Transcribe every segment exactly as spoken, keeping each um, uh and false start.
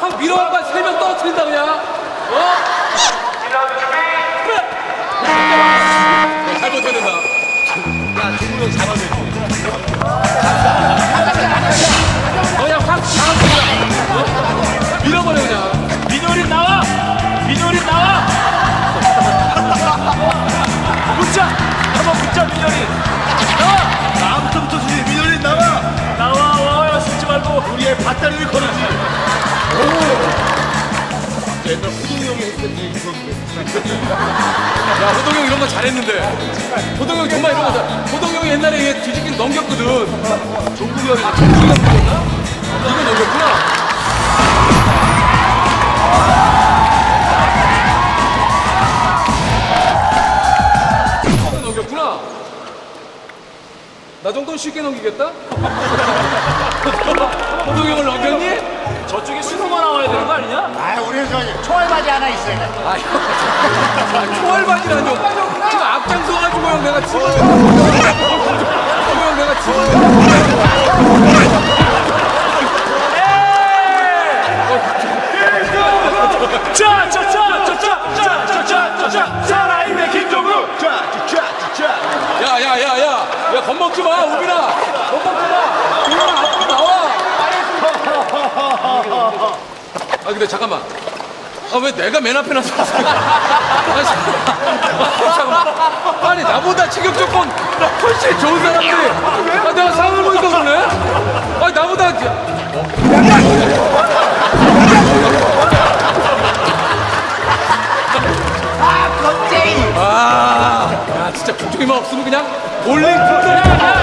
확 밀어갖고 세 명 떨어뜨린다 그냥. 어? 잘못해야 된다. 야, 중국 형 잡아줘. 그냥 확 잡아줘. 밀어버려 그냥. 민효린 나와! 민효린 나와! 붙자! 한번 붙자 민효린! 나와! 다음부터 주지. 민효린 나와. 나와 와야 숨지 말고 우리의 밭다리를 걸어주지. 옛날 호동이 형이 했던 얘기 그런 거. 야, 호동이 형 이런 거 잘했는데. 호동이 형 정말 이런 거 잘. 호동이 형이 옛날에 얘 뒤집긴 넘겼거든. 종국이 형이 종국이 형 넘겼나? 이거 넘겼구나. 이거 넘겼구나. 나 정도는 쉽게 넘기겠다? 호동이 형을 넘겼니? 저쪽에 신호가 나와야 되는 거 아니냐? 아, 우리 저 초알바지 하나 있어야 돼. 아, 초월반이라뇨. 지금 앞장서가지고 형 내가 치고 형 내가 치고 자, 자, 자, 자, 자, 자, 자, 자, 자, 자, 살아있는 김종국! 자, 자, 자. 야, 야, 야, 야, 야, 겁먹지 마, 우빈아. 겁먹지 마. 우빈아, 앞으로 나와. 아, 근데 잠깐만. 아, 왜 내가 맨 앞에 나서. 아, 잠깐만. 아니, 나보다 체격 조건 훨씬 좋은 사람들이. 아, 내가 상을 보니까 그러네? 아니, 나보다. 아, 겁쟁이. 아, 야, 진짜 국종이만 없으면 그냥 볼링 풀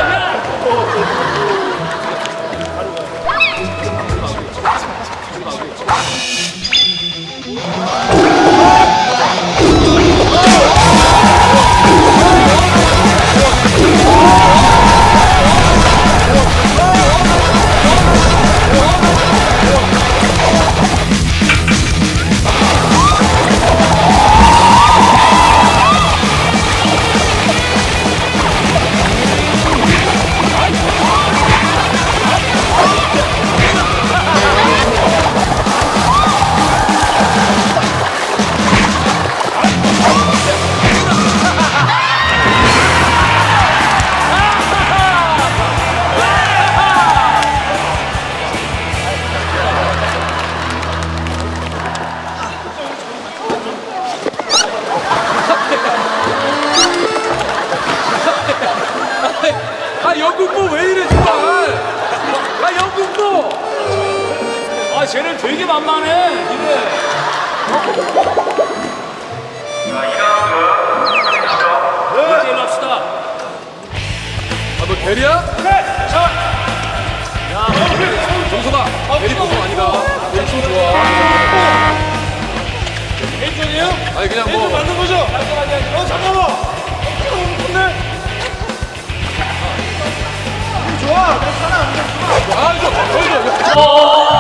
아, 영국보 왜 이래, 정말. 아, 영국보. 아, 쟤는 되게 만만해, 이래. 이제 일로 합시다. 아, 너 대리야? 네, 자. 야, 정서봐. 대리 보통 아니다. 대리 좀 좋아. 왼쪽이에요? 아니, 그냥 뭐. 맞는 거죠? 어, 잠깐만. 근데 좋아. 내 사람. 아, 이거, 저, 저, 저. 어.